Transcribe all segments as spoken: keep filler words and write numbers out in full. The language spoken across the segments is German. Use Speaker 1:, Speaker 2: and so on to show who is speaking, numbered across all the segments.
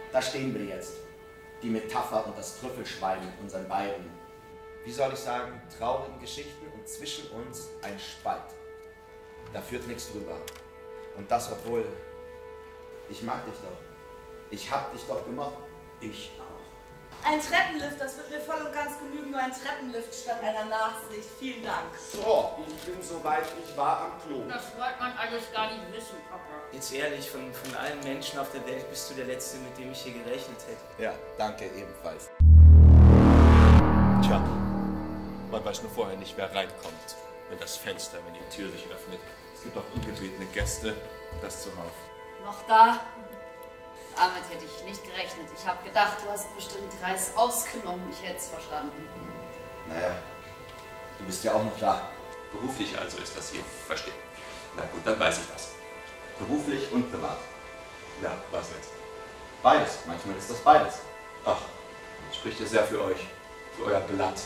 Speaker 1: Da stehen wir jetzt. Die Metapher und das Trüffelschwein mit unseren beiden, wie soll ich sagen, traurigen Geschichten und zwischen uns ein Spalt. Da führt nichts drüber. Und das, obwohl, ich mag dich doch. Ich hab dich doch gemocht. Ich auch.
Speaker 2: Ein Treppenlift, das wird mir voll und ganz genügen, nur ein Treppenlift statt einer Nachsicht. Vielen Dank.
Speaker 1: So, ich bin soweit, ich war am Klo.
Speaker 3: Das wollte man alles gar nicht wissen, Papa.
Speaker 4: Jetzt ehrlich, von, von allen Menschen auf der Welt bist du der Letzte, mit dem ich hier gerechnet hätte.
Speaker 1: Ja, danke ebenfalls.
Speaker 5: Tja, man weiß nur vorher nicht, wer reinkommt, wenn das Fenster, wenn die Tür sich öffnet. Es gibt auch ungebetene Gäste, das zuhauf.
Speaker 3: Noch da? Damit hätte ich nicht gerechnet. Ich habe gedacht, du hast bestimmt Reis ausgenommen. Ich hätte es verstanden.
Speaker 1: Naja, du bist ja auch noch da.
Speaker 5: Beruflich also ist das hier. Verstehe. Na gut, dann weiß ich das.
Speaker 1: Beruflich und privat.
Speaker 5: Ja, was jetzt?
Speaker 1: Beides. Manchmal ist das beides.
Speaker 5: Ach, spricht ja sehr für euch, für euer Blatt.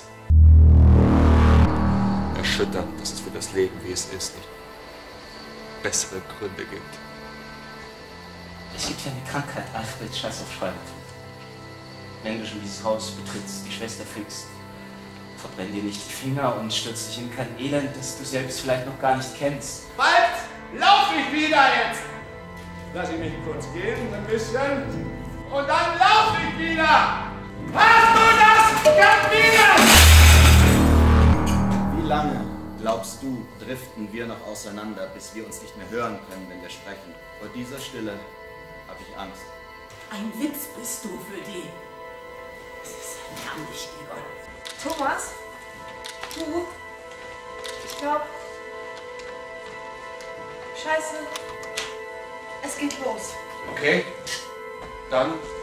Speaker 5: Erschütternd, dass es für das Leben, wie es ist, nicht bessere Gründe gibt.
Speaker 4: Es gibt ja eine Krankheit, Alfred, scheiß auf Schweinetum. Wenn du schon dieses Haus betrittst, die Schwester fickst, verbrenn dir nicht die Finger und stürz dich in kein Elend, das du selbst vielleicht noch gar nicht kennst.
Speaker 6: Bald lauf ich wieder jetzt! Lass ich mich kurz gehen, ein bisschen. Und dann lauf ich wieder! Hast du das kapiert?
Speaker 1: Wie lange, glaubst du, driften wir noch auseinander, bis wir uns nicht mehr hören können, wenn wir sprechen? Vor dieser Stille habe ich Angst.
Speaker 2: Ein Witz bist du für die. Das ist erbärmlich, Egon. Thomas? Du? Ich glaube... Scheiße. Es geht los.
Speaker 5: Okay, dann